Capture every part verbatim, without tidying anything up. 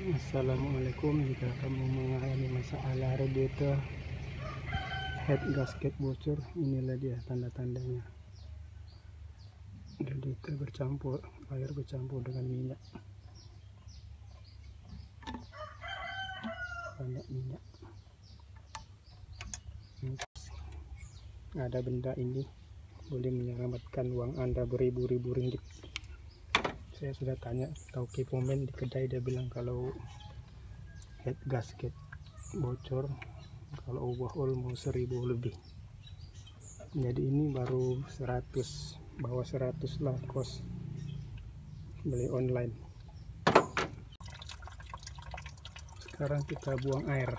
Assalamualaikum. Jika kamu mengalami masalah radiator head gasket bocor, inilah dia tanda-tandanya. Radiator bercampur air bercampur dengan minyak, banyak minyak. Ada benda ini boleh menyelamatkan uang Anda beribu-ribu ringgit. Saya sudah tanya tauki pomen di kedai, dia bilang kalau head gasket bocor, kalau overhaul mau seribu lebih. Jadi ini baru seratus, bawah seratus lah kos beli online. Sekarang kita buang air.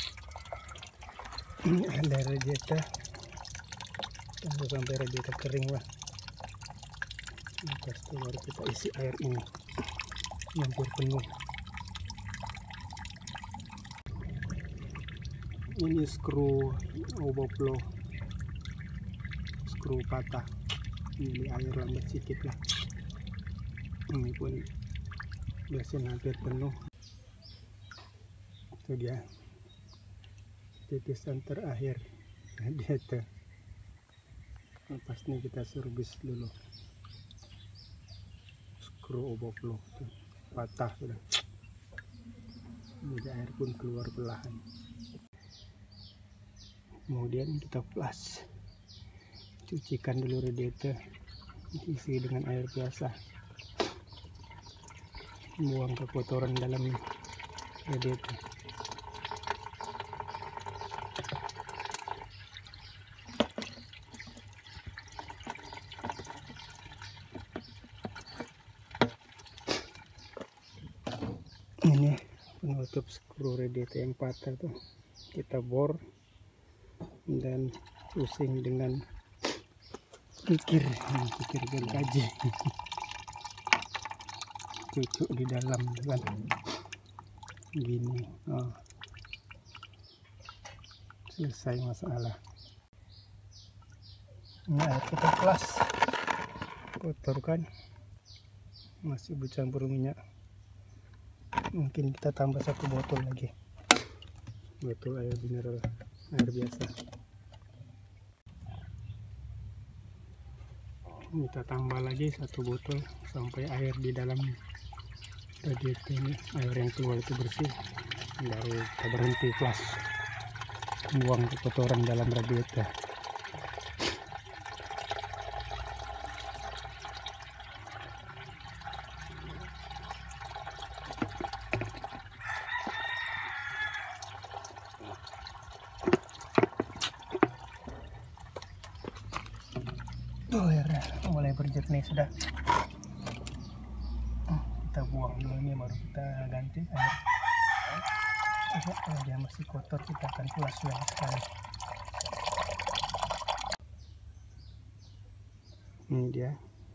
Ini ada radiator, tunggu sampai radiator kering lah. Lepas itu baru kita isi air ini hampir penuh. Ini skru overflow, skru patah, ini air lambat sedikit lah. Ini pun biasanya hampir penuh. Itu dia titisan terakhir radiator. Lepas ini kita servis dulu. Skru overflow tuh, patah sudah. Jadi air pun keluar perlahan. Kemudian kita flush, cucikan dulu radiator, isi dengan air biasa, buang kotoran dalam radiator. Ini penutup skru radiator yang patah tuh, kita bor dan pusing dengan kikir, kikir gergaji, cucuk di dalam kan, gini. Oh, selesai masalah. Ini air kita kelas, kotor kan, masih bercampur minyak. Mungkin kita tambah satu botol lagi, botol air mineral, air biasa. Kita tambah lagi satu botol sampai air di dalam radiator ini, air yang keluar itu bersih, baru kita berhenti flush, buang kotoran dalam radiator. Oh, airnya mulai berjernih sudah. Kita buang dulu ini, baru kita ganti air. Kalau dia masih kotor kita akan flush lagi sekali. Ini dia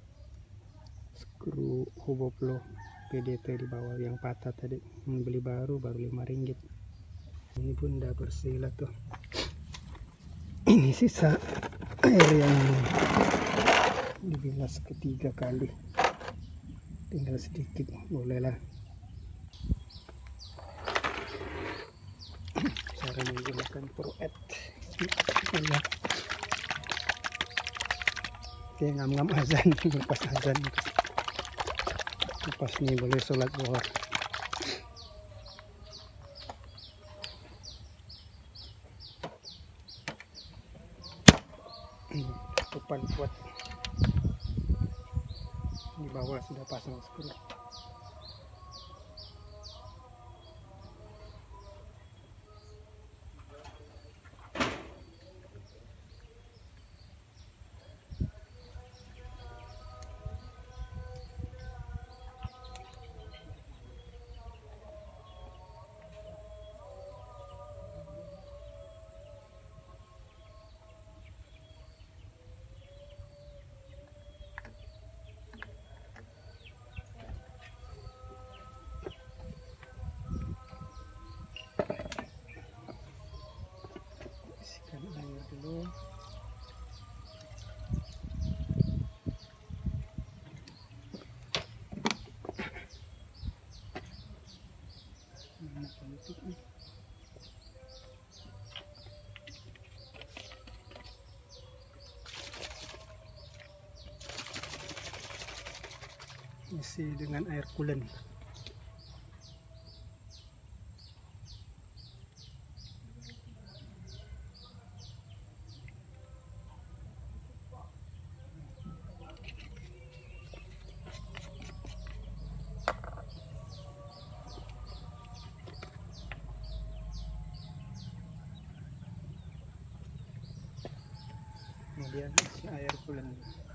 skru overflow radiator di bawah yang patah tadi, membeli baru baru lima ringgit. Ini pun udah bersih lah tuh. Ini sisa air yang dibilas ketiga kali, tinggal sedikit, bolehlah. Cara menggunakan ProAd. Oke, ngam-ngam azan, lepas azan, lepas ini boleh sholat zuhur. Tutupan kuat, di bawah sudah pasang skru. Mana penting nih. Isi dengan air coolant. Kemudian isi air coolant.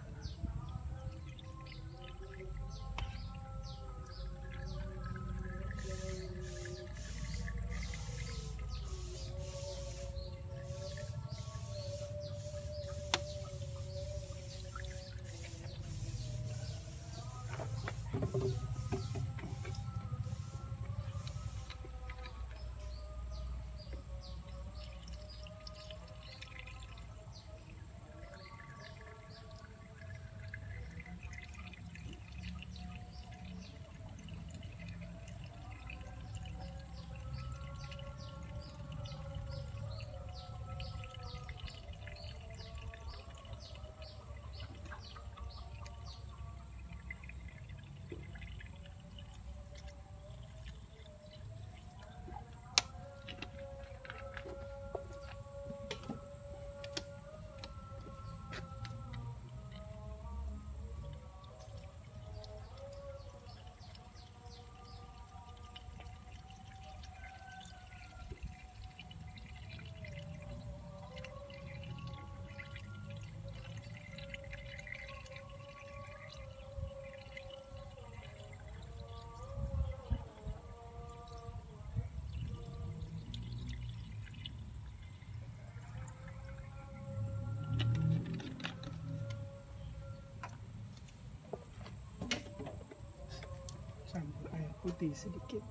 Campur air putih sedikit.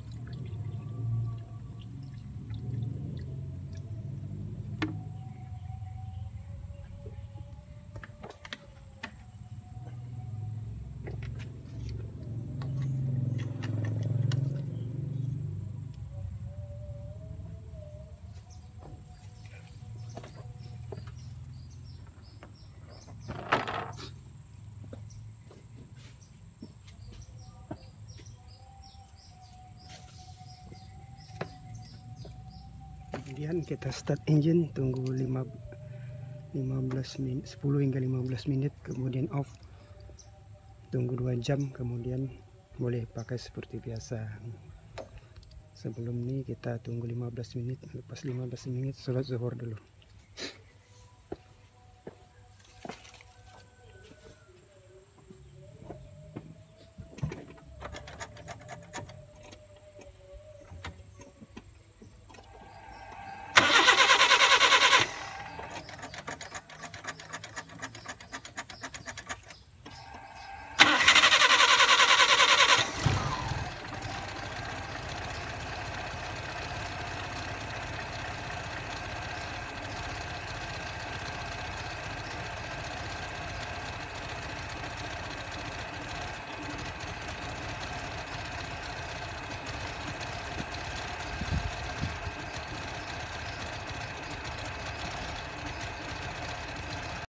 Kemudian kita start engine, tunggu lima belas menit, sepuluh hingga lima belas menit, kemudian off, tunggu dua jam, kemudian boleh pakai seperti biasa. Sebelum ini kita tunggu lima belas menit, lepas lima belas menit sholat zuhur dulu.